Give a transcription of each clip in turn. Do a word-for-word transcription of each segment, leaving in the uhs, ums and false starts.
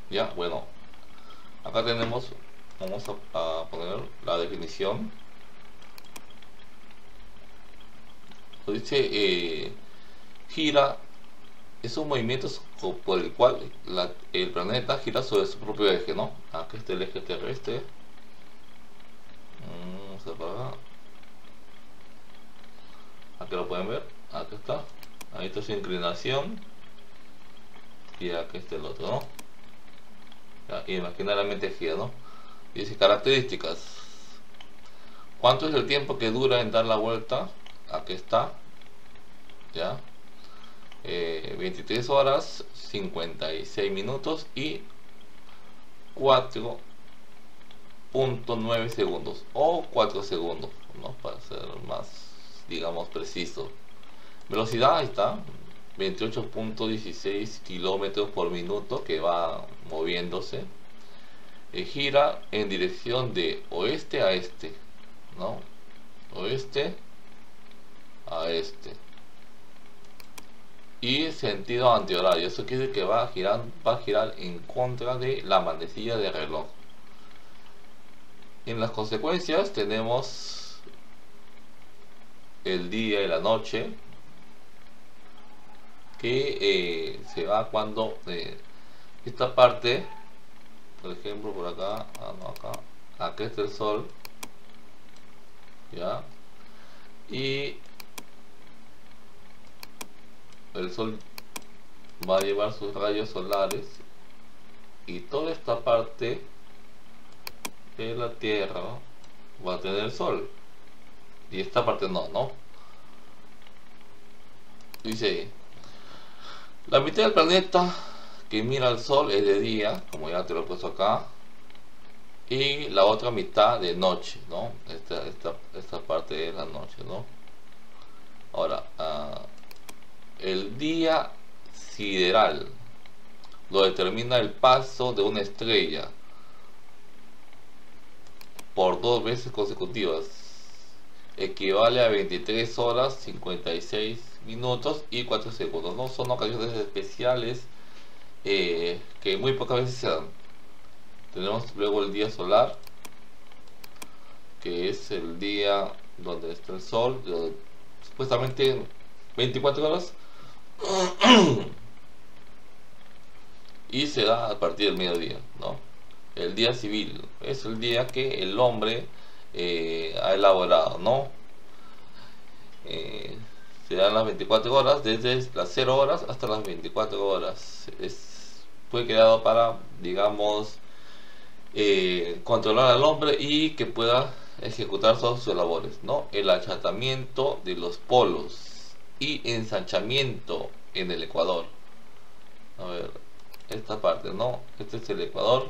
Ya, bueno, acá tenemos, vamos a, a poner la definición. Dice, eh, gira es un movimiento por el cual la, el planeta gira sobre su propio eje, ¿no? Aquí está el eje terrestre. Vamos a apagar. Aquí lo pueden ver. Aquí está. Ahí está su inclinación. Y aquí está el otro, ¿no? Ya, imaginariamente gira, ¿no? Dice características. ¿Cuánto es el tiempo que dura en dar la vuelta? Aquí está. Ya. Eh, veintitrés horas, cincuenta y seis minutos y cuatro punto nueve segundos o cuatro segundos, ¿no? Para ser más, digamos, preciso. Velocidad, ahí está, veintiocho punto dieciséis kilómetros por minuto que va moviéndose. Eh, gira en dirección de oeste a este, ¿no? Oeste a este. Y sentido antihorario, eso quiere decir que va a girar, va a girar en contra de la manecilla de reloj. En las consecuencias tenemos el día y la noche, que eh, se va cuando eh, esta parte, por ejemplo, por acá, ah, no, acá, acá está el sol, ya, y el sol va a llevar sus rayos solares y toda esta parte de la tierra va a tener el sol y esta parte no, ¿no? Dice ahí, la mitad del planeta que mira al sol es de día, como ya te lo he puesto acá, y la otra mitad de noche, ¿no? Esta, esta, esta parte es la noche, ¿no? Ahora, uh, el día sideral lo determina el paso de una estrella por dos veces consecutivas, equivale a veintitrés horas, cincuenta y seis minutos y cuatro segundos, ¿no? Son ocasiones especiales eh, que muy pocas veces se dan. Tenemos luego el día solar, que es el día donde está el sol, supuestamente veinticuatro horas, y se da a partir del mediodía, ¿no? El día civil es el día que el hombre eh, ha elaborado, ¿no? Eh, se dan las veinticuatro horas, desde las cero horas hasta las veinticuatro horas. Es, fue creado para, digamos, eh, controlar al hombre y que pueda ejecutar todas sus labores, ¿no? El achatamiento de los polos y ensanchamiento en el ecuador. A ver, esta parte, ¿no? Este es el ecuador.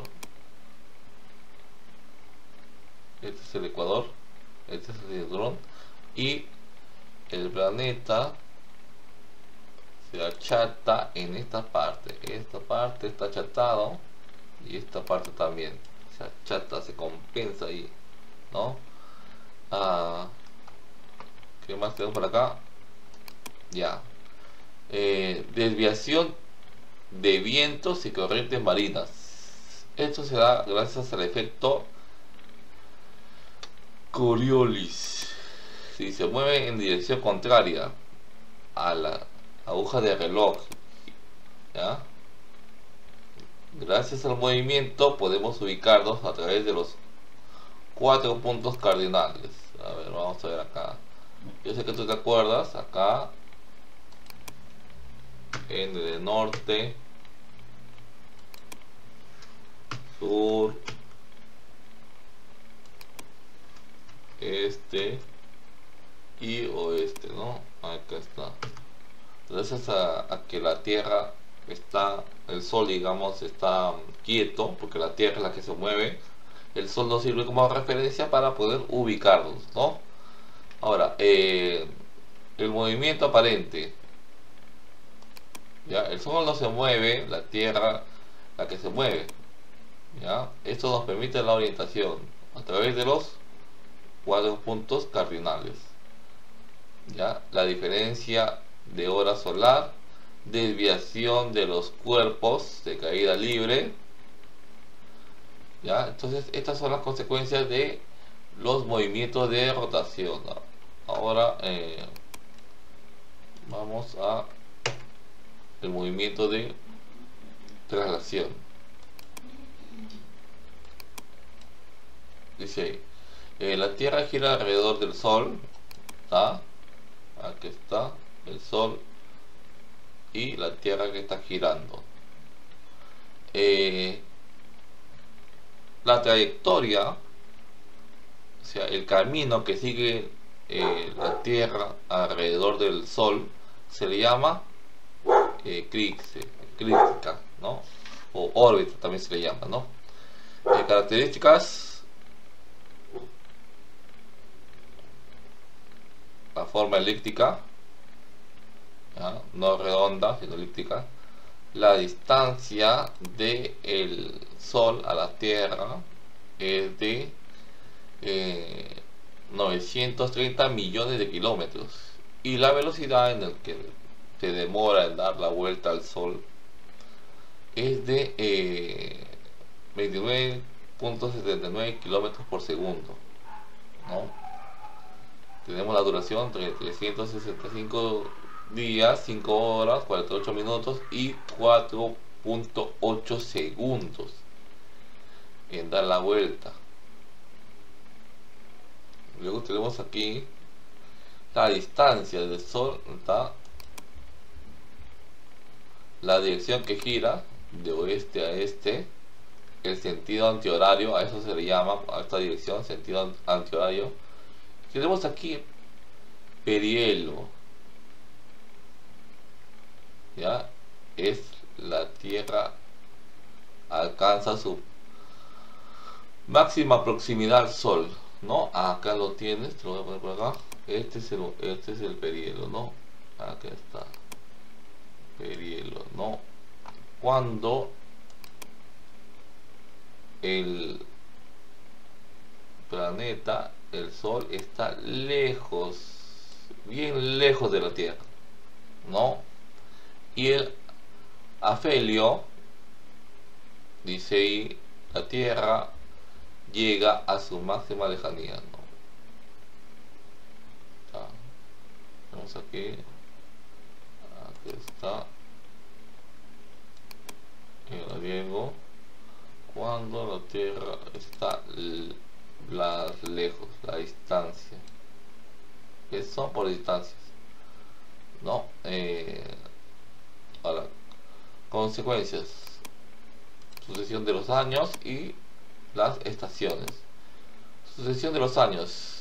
Este es el ecuador. Este es el cinturón. Y el planeta se achata en esta parte. Esta parte está achatado y esta parte también se achata, se compensa ahí, ¿no? Ah, ¿qué más tenemos por acá? Ya. Eh, desviación de vientos y corrientes marinas. Esto se da gracias al efecto Coriolis. Si se mueve en dirección contraria a la aguja de reloj, ¿ya? Gracias al movimiento podemos ubicarnos a través de los cuatro puntos cardinales. A ver, vamos a ver acá. Yo sé que tú te acuerdas, acá en el norte, sur, este y oeste, ¿no? Acá está. Gracias a, a que la Tierra está, el Sol, digamos, está quieto, porque la Tierra es la que se mueve, el Sol nos sirve como referencia para poder ubicarnos, ¿no? Ahora, eh, el movimiento aparente, ¿ya? El Sol no se mueve, la Tierra la que se mueve, ¿ya? Esto nos permite la orientación a través de los cuatro puntos cardinales, ¿ya? La diferencia de hora solar, desviación de los cuerpos de caída libre, ¿Ya? Entonces estas son las consecuencias de los movimientos de rotación. Ahora eh, vamos a el movimiento de traslación. Dice ahí, eh, la Tierra gira alrededor del Sol. ¿Está? Aquí está el Sol y la Tierra que está girando. Eh, la trayectoria, o sea, el camino que sigue eh, la Tierra alrededor del Sol, se le llama eh, eclíptica, ¿no? O órbita también se le llama, ¿no? Eh, características: la forma elíptica, ¿ya? No redonda, sino elíptica. La distancia del Sol a la Tierra es de eh, novecientos treinta millones de kilómetros, y la velocidad en la que se demora en dar la vuelta al Sol es de eh, veintinueve punto setenta y nueve kilómetros por segundo, ¿no? Tenemos la duración de trescientos sesenta y cinco días, cinco horas, cuarenta y ocho minutos y cuatro punto ocho segundos en dar la vuelta. Luego tenemos aquí la distancia del Sol, ¿está? La dirección que gira de oeste a este, el sentido antihorario, a eso se le llama, a esta dirección, sentido antihorario. Tenemos aquí perihelio, ya es la Tierra alcanza su máxima proximidad al Sol, ¿no? Acá lo tienes, te lo voy a poner por acá. Este es el, este es el perihelio, ¿no? Acá está, perihelio, ¿no? Cuando el planeta, el Sol, está lejos, bien lejos de la Tierra, ¿no? Y el afelio, dice ahí, la Tierra llega a su máxima lejanía, ¿no? Ah, vamos aquí, aquí está el griego, cuando la Tierra está la, lejos, la distancia, que son por distancias, ¿no? Eh, ahora, consecuencias: sucesión de los años y las estaciones. Sucesión de los años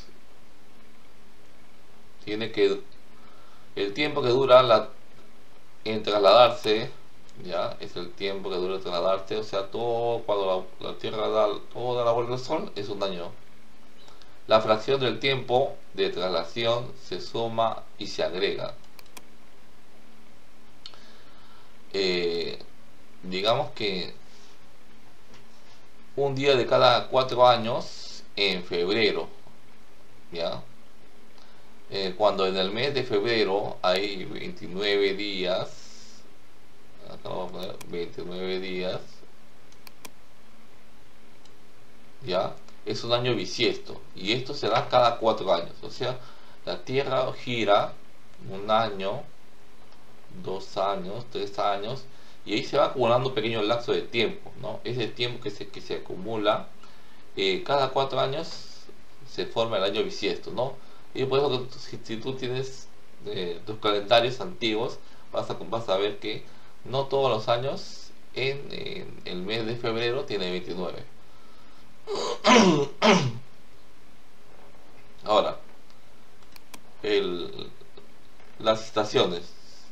tiene que el tiempo que dura la, en trasladarse, ya es el tiempo que dura en trasladarse, o sea, todo cuando la, la Tierra da toda la vuelta al Sol es un año. La fracción del tiempo de traslación se suma y se agrega. Eh, digamos que un día de cada cuatro años en febrero, ¿ya? Eh, cuando en el mes de febrero hay veintinueve días, acá vamos a poner veintinueve días, ¿ya? Es un año bisiesto, y esto se da cada cuatro años, o sea, la Tierra gira un año, dos años, tres años, y ahí se va acumulando pequeños lapsos de tiempo, ¿no? Ese tiempo que se, que se acumula eh, cada cuatro años se forma el año bisiesto, ¿no? Y por eso si, si tú tienes eh, tus calendarios antiguos, vas a, vas a ver que no todos los años en, en el mes de febrero tiene veintinueve. Ahora, el, las estaciones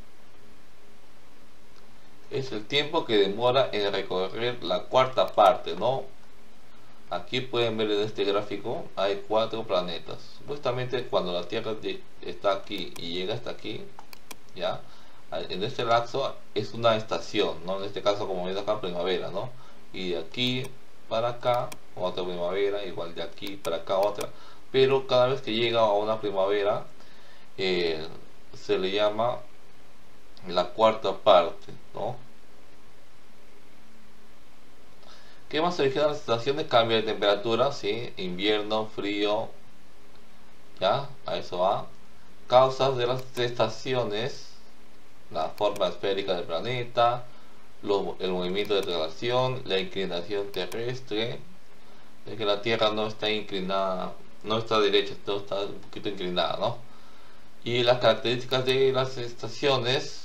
es el tiempo que demora en recorrer la cuarta parte, ¿no? Aquí pueden ver en este gráfico, hay cuatro planetas. Supuestamente cuando la Tierra está aquí y llega hasta aquí, ya, en este lapso es una estación, ¿no? En este caso, como ven acá, primavera, ¿no? Y de aquí para acá, otra primavera, igual de aquí para acá otra. Pero cada vez que llega a una primavera, eh, se le llama la cuarta parte, ¿no? ¿Qué más origina las estaciones? Cambio de temperatura, ¿sí? Invierno, frío, ya, a eso va. Causas de las estaciones: la forma esférica del planeta, lo, el movimiento de traslación, la inclinación terrestre, de que la Tierra no está inclinada, no está derecha, no está un poquito inclinada, ¿no? Y las características de las estaciones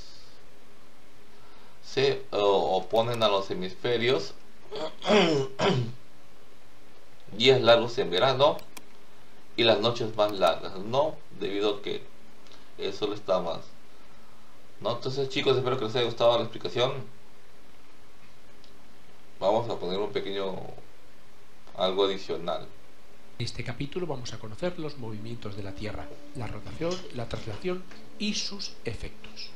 se uh, oponen a los hemisferios. Días largos en verano y las noches más largas, ¿no? Debido a que el sol está más, ¿no? Entonces, chicos, espero que les haya gustado la explicación. Vamos a poner un pequeño algo adicional. En este capítulo vamos a conocer los movimientos de la Tierra, la rotación, la traslación y sus efectos.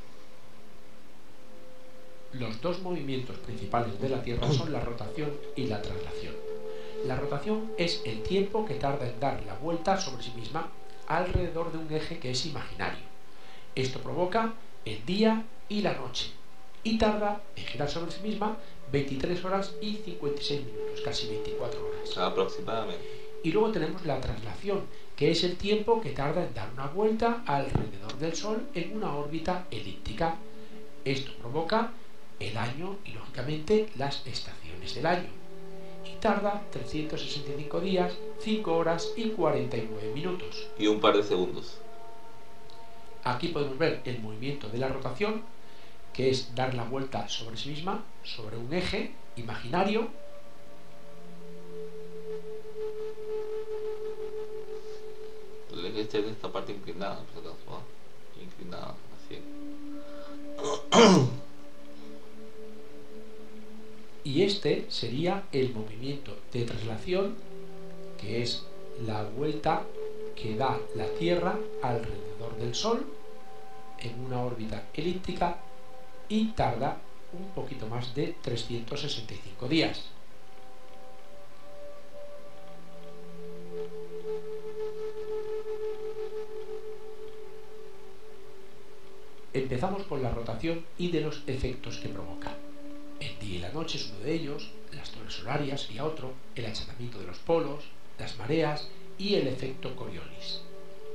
Los dos movimientos principales de la Tierra son la rotación y la traslación. La rotación es el tiempo que tarda en dar la vuelta sobre sí misma alrededor de un eje que es imaginario. Esto provoca el día y la noche y tarda en girar sobre sí misma veintitrés horas y cincuenta y seis minutos, casi veinticuatro horas. Aproximadamente. Y luego tenemos la traslación, que es el tiempo que tarda en dar una vuelta alrededor del Sol en una órbita elíptica. Esto provoca el año y, lógicamente, las estaciones del año. Y tarda trescientos sesenta y cinco días, cinco horas y cuarenta y nueve minutos. Y un par de segundos. Aquí podemos ver el movimiento de la rotación, que es dar la vuelta sobre sí misma, sobre un eje imaginario. El eje este es esta parte inclinada, por acaso, ¿no? Inclinada, así. Y este sería el movimiento de traslación, que es la vuelta que da la Tierra alrededor del Sol en una órbita elíptica y tarda un poquito más de trescientos sesenta y cinco días. Empezamos con la rotación y de los efectos que provoca. El día y la noche es uno de ellos, las zonas horarias sería otro, el achatamiento de los polos, las mareas y el efecto Coriolis.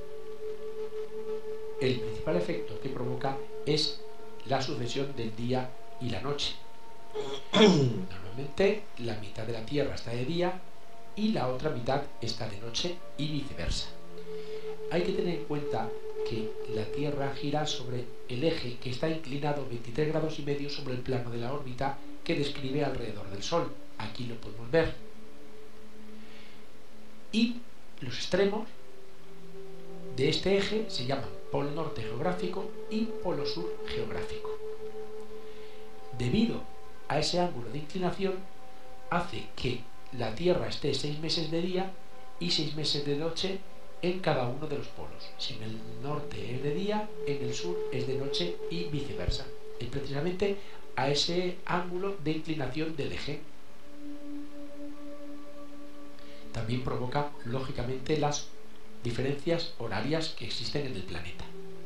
El principal efecto que provoca es la sucesión del día y la noche. Normalmente la mitad de la Tierra está de día y la otra mitad está de noche y viceversa. Hay que tener en cuenta que la Tierra gira sobre el eje que está inclinado veintitrés grados y medio sobre el plano de la órbita que describe alrededor del Sol. Aquí lo podemos ver. Y los extremos de este eje se llaman polo norte geográfico y polo sur geográfico. Debido a ese ángulo de inclinación, hace que la Tierra esté seis meses de día y seis meses de noche en cada uno de los polos. Si en el norte es de día, en el sur es de noche y viceversa. Es precisamente a ese ángulo de inclinación del eje. También provoca, lógicamente, las diferencias horarias que existen en el planeta.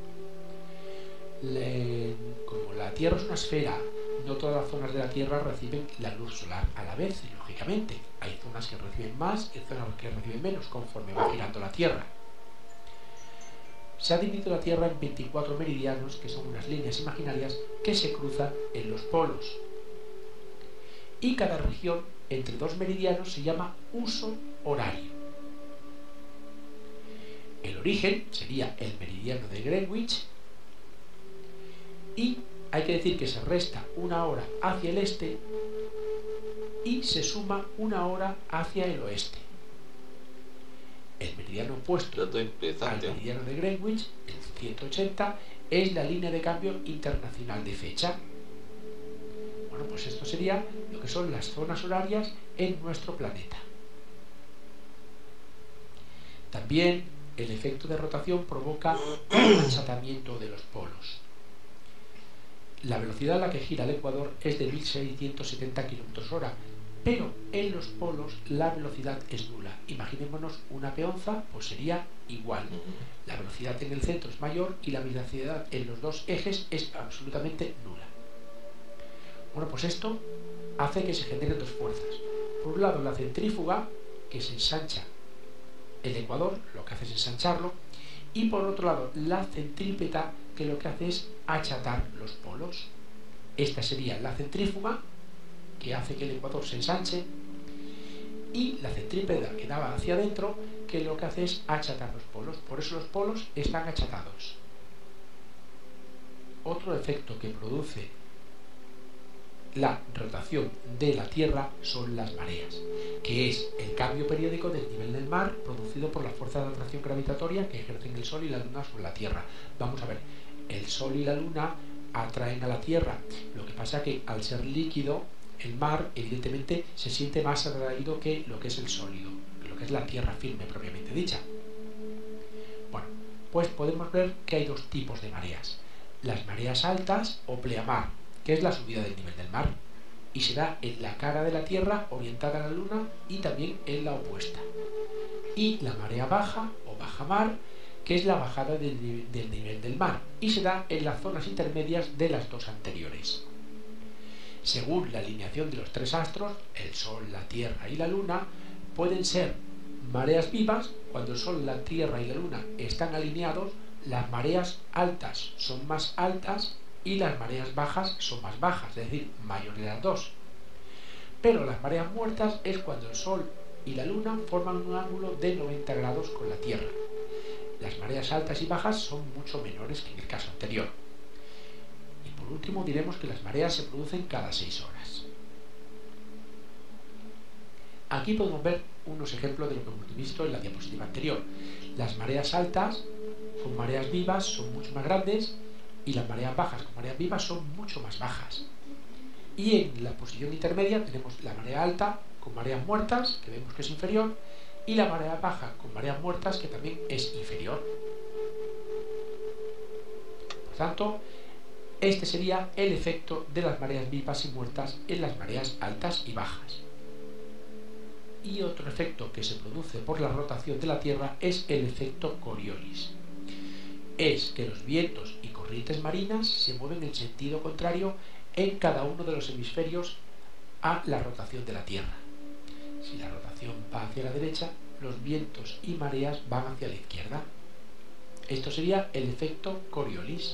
Le, como la Tierra es una esfera, no todas las zonas de la Tierra reciben la luz solar a la vez, lógicamente. Hay zonas que reciben más y zonas que reciben menos conforme va girando la Tierra. Se ha dividido la Tierra en veinticuatro meridianos, que son unas líneas imaginarias que se cruzan en los polos. Y cada región entre dos meridianos se llama uso horario. El origen sería el meridiano de Greenwich y hay que decir que se resta una hora hacia el este y se suma una hora hacia el oeste. El meridiano opuesto al meridiano de Greenwich, el ciento ochenta, es la línea de cambio internacional de fecha. Bueno, pues esto sería lo que son las zonas horarias en nuestro planeta. También el efecto de rotación provoca el achatamiento de los polos. La velocidad a la que gira el ecuador es de mil seiscientos setenta kilómetros hora, pero en los polos la velocidad es nula. Imaginémonos una peonza, pues sería igual. La velocidad en el centro es mayor y la velocidad en los dos ejes es absolutamente nula. Bueno, pues esto hace que se generen dos fuerzas. Por un lado, la centrífuga, que se ensancha el ecuador, lo que hace es ensancharlo, y por otro lado, la centrípeta, que lo que hace es achatar los polos. Esta sería la centrífuga, que hace que el ecuador se ensanche, y la centrípeta, que daba hacia adentro, que lo que hace es achatar los polos. Por eso los polos están achatados. Otro efecto que produce la rotación de la Tierra son las mareas, que es el cambio periódico del nivel del mar producido por la fuerza de atracción gravitatoria que ejercen el Sol y la Luna sobre la Tierra. Vamos a ver, el Sol y la Luna atraen a la Tierra, lo que pasa que al ser líquido, el mar evidentemente se siente más atraído que lo que es el sólido, lo que es la Tierra firme propiamente dicha. Bueno, pues podemos ver que hay dos tipos de mareas: las mareas altas o pleamar, que es la subida del nivel del mar, y se da en la cara de la Tierra orientada a la Luna y también en la opuesta. Y la marea baja o bajamar, que es la bajada del, del nivel del mar, y se da en las zonas intermedias de las dos anteriores. Según la alineación de los tres astros, el Sol, la Tierra y la Luna, pueden ser mareas vivas. Cuando el Sol, la Tierra y la Luna están alineados, las mareas altas son más altas y las mareas bajas son más bajas, es decir, mayores de las dos. Pero las mareas muertas es cuando el Sol y la Luna forman un ángulo de noventa grados con la Tierra. Las mareas altas y bajas son mucho menores que en el caso anterior. Y por último diremos que las mareas se producen cada seis horas. Aquí podemos ver unos ejemplos de lo que hemos visto en la diapositiva anterior. Las mareas altas con mareas vivas son mucho más grandes y las mareas bajas con mareas vivas son mucho más bajas. Y en la posición intermedia tenemos la marea alta con mareas muertas, que vemos que es inferior, y la marea baja con mareas muertas, que también es inferior. Por tanto, este sería el efecto de las mareas vivas y muertas en las mareas altas y bajas. Y otro efecto que se produce por la rotación de la Tierra es el efecto Coriolis. Es que los vientos y corrientes marinas se mueven en sentido contrario en cada uno de los hemisferios a la rotación de la Tierra. Si la rotación va hacia la derecha, los vientos y mareas van hacia la izquierda. Esto sería el efecto Coriolis.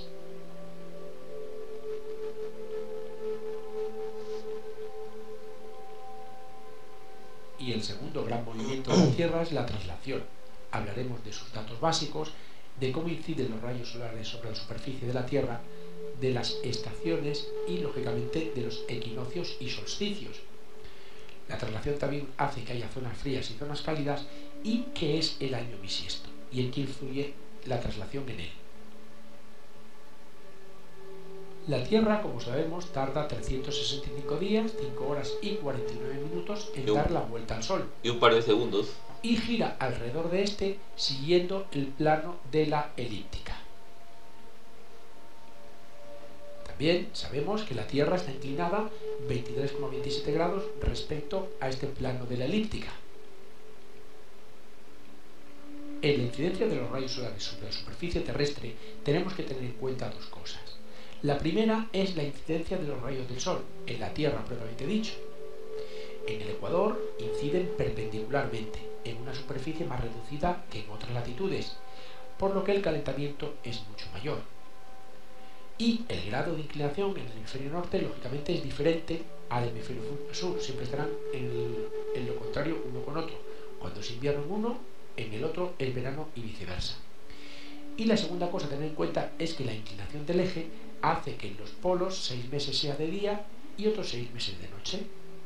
Y el segundo gran movimiento de la Tierra es la traslación. Hablaremos de sus datos básicos, de cómo inciden los rayos solares sobre la superficie de la Tierra, de las estaciones y, lógicamente, de los equinoccios y solsticios. La traslación también hace que haya zonas frías y zonas cálidas y qué es el año bisiesto y en qué influye la traslación en él. La Tierra, como sabemos, tarda trescientos sesenta y cinco días, cinco horas y cuarenta y nueve minutos en dar la vuelta al Sol. Y un par de segundos. Y gira alrededor de este siguiendo el plano de la elíptica. También sabemos que la Tierra está inclinada veintitrés coma veintisiete grados respecto a este plano de la elíptica. En la incidencia de los rayos solares sobre la superficie terrestre tenemos que tener en cuenta dos cosas. La primera es la incidencia de los rayos del Sol en la Tierra propiamente dicho. En el ecuador inciden perpendicularmente en una superficie más reducida que en otras latitudes, por lo que el calentamiento es mucho mayor. Y el grado de inclinación en el hemisferio norte lógicamente es diferente al hemisferio sur, siempre estarán en, el, en lo contrario uno con otro. Cuando es invierno en uno, en el otro es verano y viceversa. Y la segunda cosa a tener en cuenta es que la inclinación del eje hace que en los polos seis meses sea de día y otros seis meses de noche.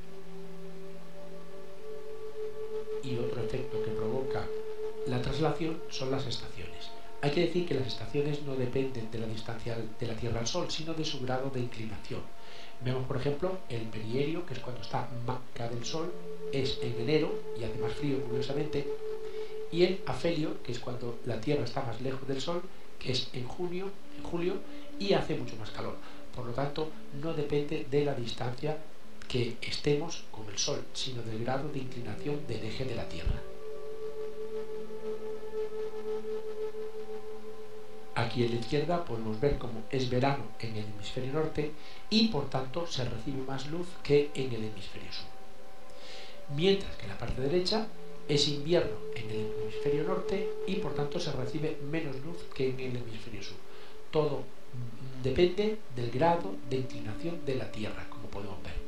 Y otro efecto que provoca la traslación son las estaciones. Hay que decir que las estaciones no dependen de la distancia de la Tierra al Sol, sino de su grado de inclinación. Vemos, por ejemplo, el perihelio, que es cuando está más cerca del Sol, es en enero y hace más frío, curiosamente, y el afelio, que es cuando la Tierra está más lejos del Sol, que es en junio, en julio, y hace mucho más calor. Por lo tanto, no depende de la distancia que estemos con el Sol, sino del grado de inclinación del eje de la Tierra. Aquí en la izquierda podemos ver cómo es verano en el hemisferio norte y por tanto se recibe más luz que en el hemisferio sur. mientras que en la parte derecha es invierno en el hemisferio norte y por tanto se recibe menos luz que en el hemisferio sur. Todo depende del grado de inclinación de la Tierra, como podemos ver.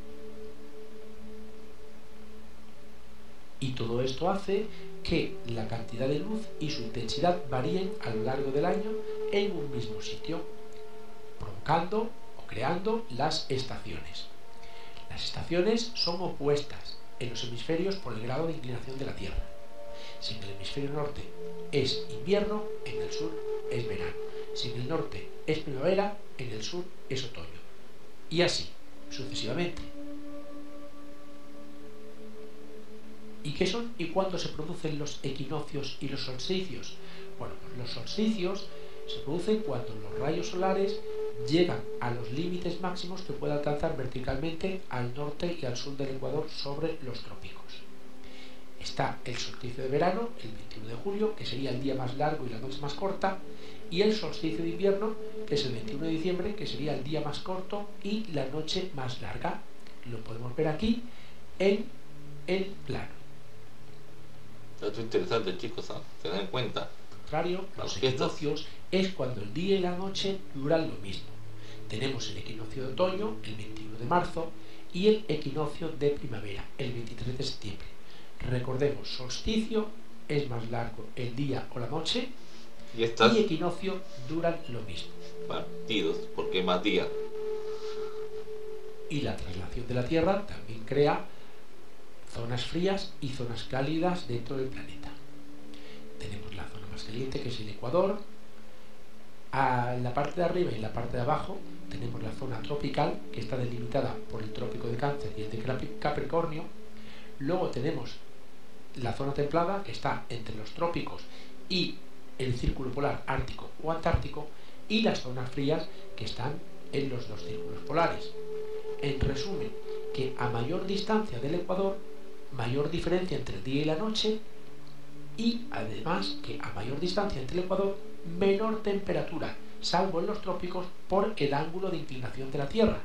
Y todo esto hace que la cantidad de luz y su intensidad varíen a lo largo del año en un mismo sitio, provocando o creando las estaciones. Las estaciones son opuestas en los hemisferios por el grado de inclinación de la Tierra. Si en el hemisferio norte es invierno, en el sur es verano. Si en el norte es primavera, en el sur es otoño. Y así, sucesivamente. ¿Y qué son y cuándo se producen los equinoccios y los solsticios? Bueno, pues los solsticios se producen cuando los rayos solares llegan a los límites máximos que puede alcanzar verticalmente al norte y al sur del ecuador sobre los trópicos. Está el solsticio de verano, el veintiuno de julio, que sería el día más largo y la noche más corta, y el solsticio de invierno, que es el veintiuno de diciembre, que sería el día más corto y la noche más larga. Lo podemos ver aquí en el plano. Esto es interesante, chicos, ¿eh? Se dan cuenta. Al contrario, los equinoccios es cuando el día y la noche duran lo mismo. Tenemos el equinoccio de otoño, el veintiuno de marzo, y el equinoccio de primavera, el veintitrés de septiembre. Recordemos, solsticio es más largo el día o la noche, y, estas... y equinoccio duran lo mismo. Partidos, porque más día. Y la traslación de la Tierra también crea zonas frías y zonas cálidas dentro del planeta. Tenemos la zona más caliente, que es el Ecuador. A la parte de arriba y la parte de abajo tenemos la zona tropical, que está delimitada por el trópico de Cáncer y el de Capricornio. Luego tenemos la zona templada, que está entre los trópicos y el círculo polar ártico o antártico, y las zonas frías, que están en los dos círculos polares. En resumen, que a mayor distancia del Ecuador, mayor diferencia entre el día y la noche, y además que a mayor distancia entre el Ecuador, menor temperatura, salvo en los trópicos por el ángulo de inclinación de la Tierra.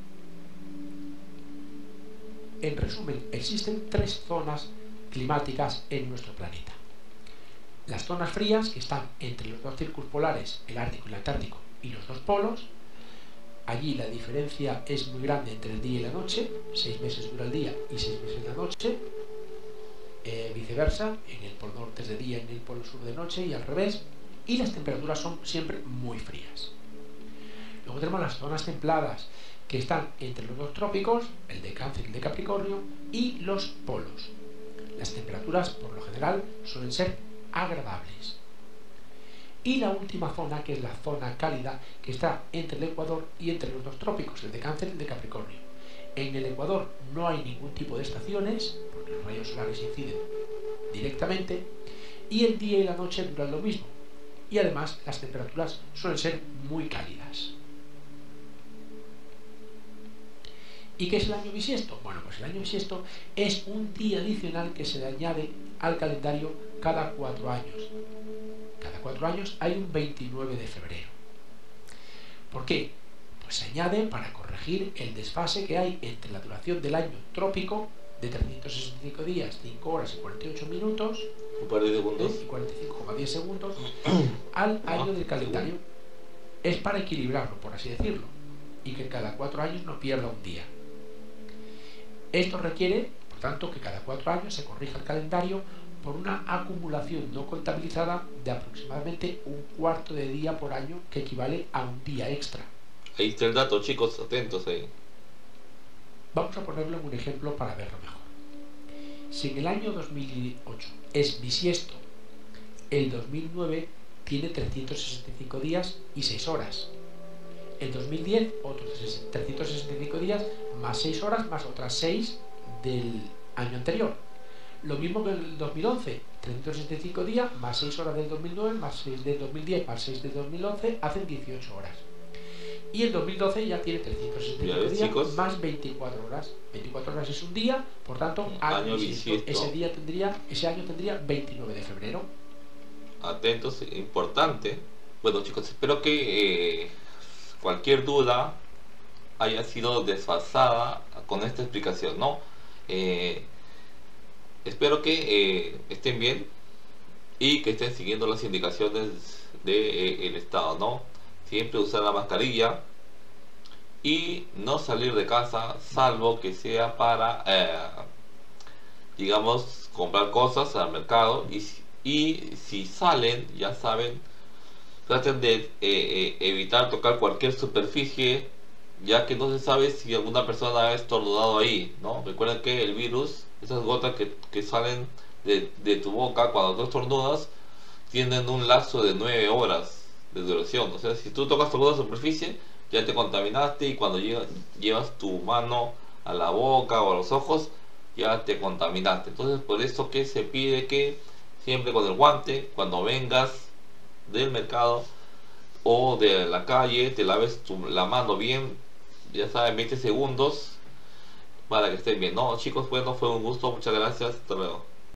En resumen, existen tres zonas climáticas en nuestro planeta. Las zonas frías, que están entre los dos círculos polares, el ártico y el antártico, y los dos polos. Allí la diferencia es muy grande entre el día y la noche, seis meses dura el día y seis meses la noche. Eh, viceversa, en el polo norte es de día, en el polo sur de noche, y al revés. Y las temperaturas son siempre muy frías. Luego tenemos las zonas templadas, que están entre los dos trópicos, el de Cáncer y el de Capricornio, y los polos. Las temperaturas, por lo general, suelen ser agradables. Y la última zona, que es la zona cálida, que está entre el Ecuador y entre los dos trópicos, el de Cáncer y el de Capricornio. En el Ecuador no hay ningún tipo de estaciones, porque los rayos solares inciden directamente, y el día y la noche duran lo mismo. Y además las temperaturas suelen ser muy cálidas. ¿Y qué es el año bisiesto? Bueno, pues el año bisiesto es un día adicional que se le añade al calendario cada cuatro años. Cada cuatro años hay un veintinueve de febrero. ¿Por qué? Pues se añade para corregir el desfase que hay entre la duración del año trópico, de trescientos sesenta y cinco días, cinco horas y cuarenta y ocho minutos, un par de segundos, y cuarenta y cinco coma diez segundos, al año del calendario. Es para equilibrarlo, por así decirlo, y que cada cuatro años no pierda un día. Esto requiere, por tanto, que cada cuatro años se corrija el calendario por una acumulación no contabilizada de aproximadamente un cuarto de día por año, que equivale a un día extra. Ahí está el dato, chicos, atentos ahí. Vamos a ponerlo en un ejemplo para verlo mejor. Si en el año dos mil ocho es bisiesto, el dos mil nueve tiene trescientos sesenta y cinco días y seis horas. El dos mil diez, otros trescientos sesenta y cinco días más seis horas más otras seis del año anterior. Lo mismo que el dos mil once, trescientos sesenta y cinco días más seis horas del dos mil nueve más seis del dos mil diez más seis del dos mil once hacen dieciocho horas. Y el dos mil doce ya tiene trescientos sesenta y cinco ves, días, chicos, más veinticuatro horas. veinticuatro horas es un día, por tanto, año año bisiesto. Ese día tendría, ese año tendría veintinueve de febrero. Atentos, importante. Bueno, chicos, espero que eh, cualquier duda haya sido desfasada con esta explicación, ¿no? Eh, espero que eh, estén bien y que estén siguiendo las indicaciones del Estado, ¿no? Siempre usar la mascarilla y no salir de casa, salvo que sea para, eh, digamos, comprar cosas al mercado. Y, y si salen, ya saben, traten de eh, eh, evitar tocar cualquier superficie, ya que no se sabe si alguna persona ha estornudado ahí, ¿no? Recuerden que el virus, esas gotas que, que salen de, de tu boca cuando tú estornudas, tienen un lapso de nueve horas de duración. O sea, si tú tocas alguna superficie, ya te contaminaste, y cuando llevas, llevas tu mano a la boca o a los ojos, ya te contaminaste. Entonces, por eso que se pide que siempre con el guante, cuando vengas del mercado o de la calle, te laves tu, la mano bien, ya saben, veinte segundos, para que estén bien, ¿no? Chicos, bueno, fue un gusto, muchas gracias, hasta luego.